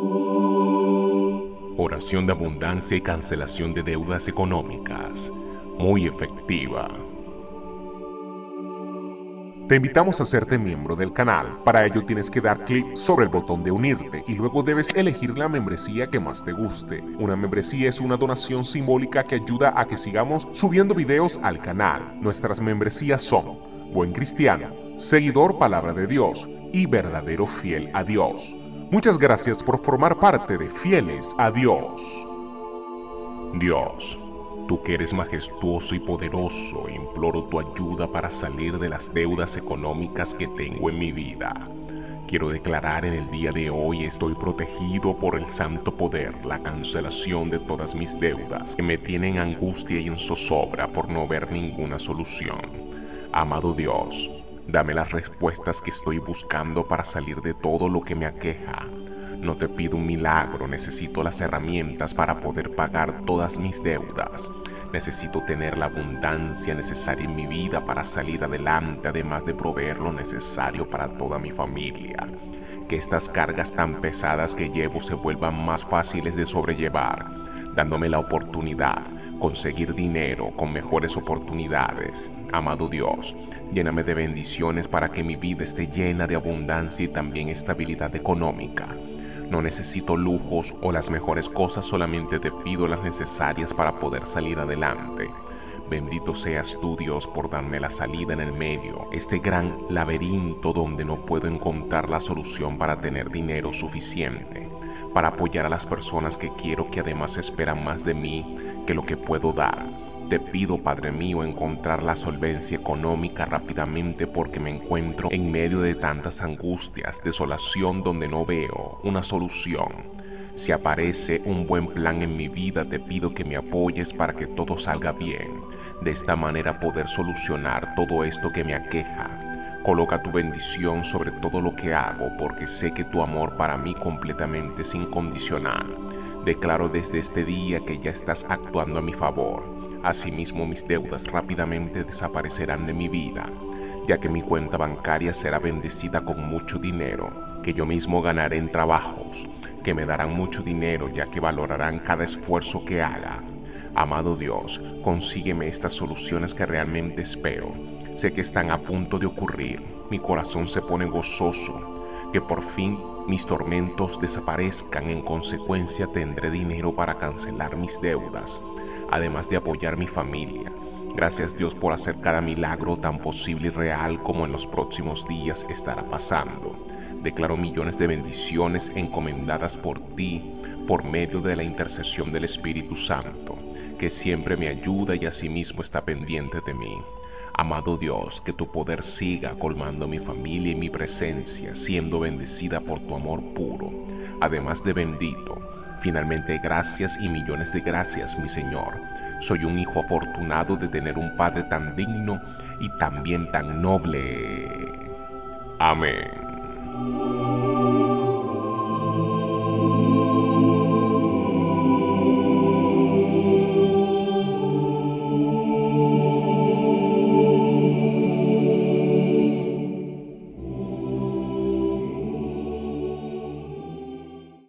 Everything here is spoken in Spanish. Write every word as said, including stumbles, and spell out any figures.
Oración de abundancia y cancelación de deudas económicas. Muy efectiva. Te invitamos a hacerte miembro del canal. Para ello tienes que dar clic sobre el botón de unirte y luego debes elegir la membresía que más te guste. Una membresía es una donación simbólica que ayuda a que sigamos subiendo videos al canal. Nuestras membresías son Buen Cristiano, Seguidor Palabra de Dios y Verdadero Fiel a Dios. Muchas gracias por formar parte de Fieles a Dios. Dios, tú que eres majestuoso y poderoso, imploro tu ayuda para salir de las deudas económicas que tengo en mi vida. Quiero declarar en el día de hoy estoy protegido por el santo poder, la cancelación de todas mis deudas que me tienen angustia y en zozobra por no ver ninguna solución. Amado Dios, dame las respuestas que estoy buscando para salir de todo lo que me aqueja. No te pido un milagro, necesito las herramientas para poder pagar todas mis deudas. Necesito tener la abundancia necesaria en mi vida para salir adelante, además de proveer lo necesario para toda mi familia. Que estas cargas tan pesadas que llevo se vuelvan más fáciles de sobrellevar, dándome la oportunidad, conseguir dinero con mejores oportunidades. Amado Dios, lléname de bendiciones para que mi vida esté llena de abundancia y también estabilidad económica. No necesito lujos o las mejores cosas, solamente te pido las necesarias para poder salir adelante. Bendito seas tú, Dios, por darme la salida en el medio, este gran laberinto donde no puedo encontrar la solución para tener dinero suficiente, para apoyar a las personas que quiero, que además esperan más de mí que lo que puedo dar. Te pido, Padre mío, encontrar la solvencia económica rápidamente porque me encuentro en medio de tantas angustias, desolación donde no veo una solución. Si aparece un buen plan en mi vida, te pido que me apoyes para que todo salga bien. De esta manera poder solucionar todo esto que me aqueja. Coloca tu bendición sobre todo lo que hago, porque sé que tu amor para mí completamente es incondicional. Declaro desde este día que ya estás actuando a mi favor. Asimismo, mis deudas rápidamente desaparecerán de mi vida, ya que mi cuenta bancaria será bendecida con mucho dinero, que yo mismo ganaré en trabajos, que me darán mucho dinero, ya que valorarán cada esfuerzo que haga. Amado Dios, consígueme estas soluciones que realmente espero. Sé que están a punto de ocurrir. Mi corazón se pone gozoso, que por fin mis tormentos desaparezcan. En consecuencia, tendré dinero para cancelar mis deudas, además de apoyar mi familia. Gracias, Dios, por hacer cada milagro tan posible y real como en los próximos días estará pasando. Declaro millones de bendiciones encomendadas por ti, por medio de la intercesión del Espíritu Santo, que siempre me ayuda y asimismo está pendiente de mí. Amado Dios, que tu poder siga colmando mi familia y mi presencia, siendo bendecida por tu amor puro. Además de bendito, finalmente gracias y millones de gracias, mi Señor. Soy un hijo afortunado de tener un Padre tan digno y también tan noble. Amén.